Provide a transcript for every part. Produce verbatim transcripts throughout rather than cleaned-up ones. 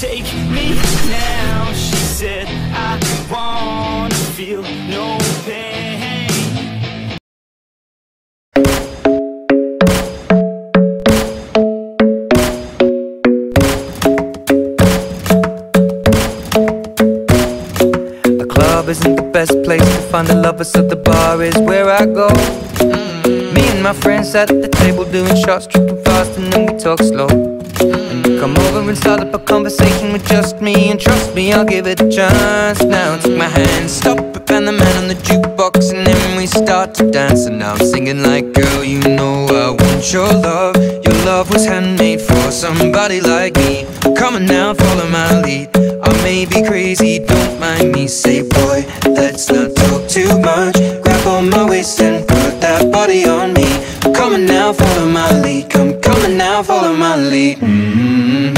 take me now. She said I wanna feel no pain. The club isn't the best place to find the lovers, so the bar is where I go. mm. Me and my friends at the table doing shots, tripping fast, and then we talk slow. And you come over and start up a conversation with just me, and trust me, I'll give it a chance. Now take my hand, stop it, and the man on the jukebox, and then we start to dance. And now I'm singing like, girl, you know I want your love. Your love was handmade for somebody like me. Come on now, follow my lead. I may be crazy, don't mind me. Say, boy, let's not talk too much. Grab on my waist and put that body on me. Come on now, follow my lead. Come, come on now, follow my lead. mm-hmm.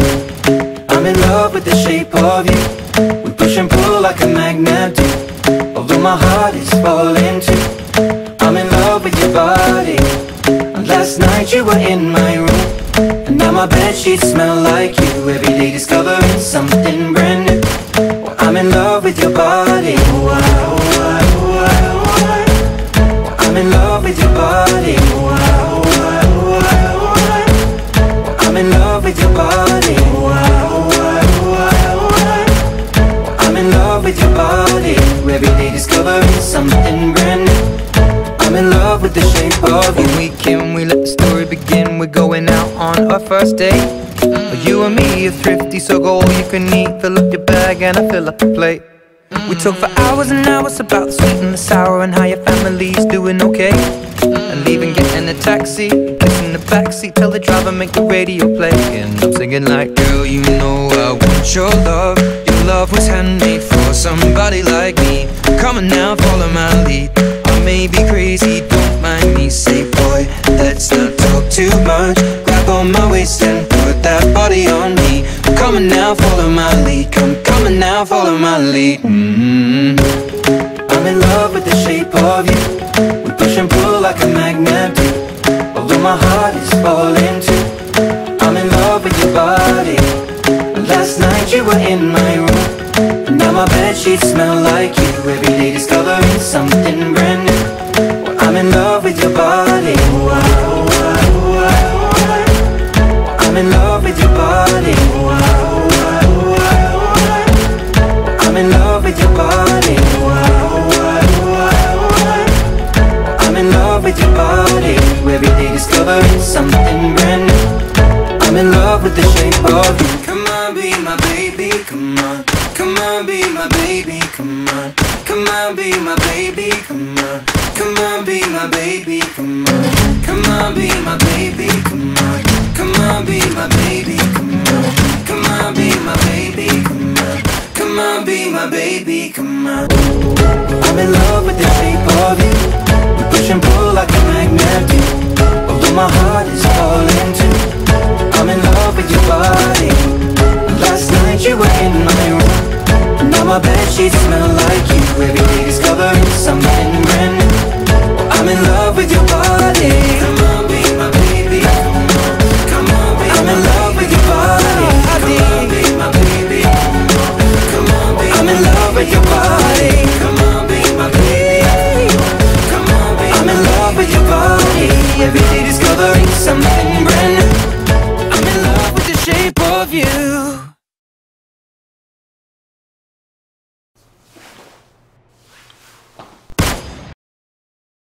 I'm in love with the shape of you. We push and pull like a magnet do. Although my heart is falling too, I'm in love with your body. And last night you were in my room, and now my bedsheets smell like you. Every day discovering something brand new. Well, I'm in love with your body. Why, why, why, why? Well, I'm in love with your body. Why, why, why, why? Well, I'm in love with your body. Why, why, why, why? Well, I'm in love with your body. Every day discovering something brand new. I'm in love with the shape of you. When we came, we let the story begin. We're going out on our first date. mm. You and me are thrifty, so go all you can eat. Fill up your bag and I fill up the plate. mm. We talk for hours and hours about the sweet and the sour, and how your family's doing okay. mm. And leaving, getting a taxi, kissing the backseat, tell the driver make the radio play. And I'm singing like, girl, you know I want your love. Your love was handmade for somebody like me. Come on now, follow my lead. I may be crazy, don't mind me. Say, boy, let's not talk too much. Grab on my waist and put that body on me. Come on now, follow my lead. Come, come on now, follow my lead. mm-hmm. I'm in love with the shape of you. We push and pull like a magnet do. Although my heart is falling too, I'm in love with your body. Last night you were in my room, and now my bedsheets smell like you. Every day discovering something brand new. Well, I'm in love with your body. Why, why, why, why? Well, I'm in love with your body. Why, why, why, why? Well, I'm in love with your body. Why, why, why, why? Well, I'm in love with your body. Every day discovering something brand new. I'm in love with the shape of you. Come on, be my baby, come on. Come on, be my baby, come on. Come on, be my baby, come on. Come on, be my baby, come on. Come on, be my baby, come on. Come on, be my baby, come on. Come on, be my baby, come on. Come on, be my baby, come on. I'm in love with the shape of you. We push and pull like a magnet do. Although my heart is falling too, I'm in love with your body. Last night you were in my room, and now my bedsheets smell like you. Every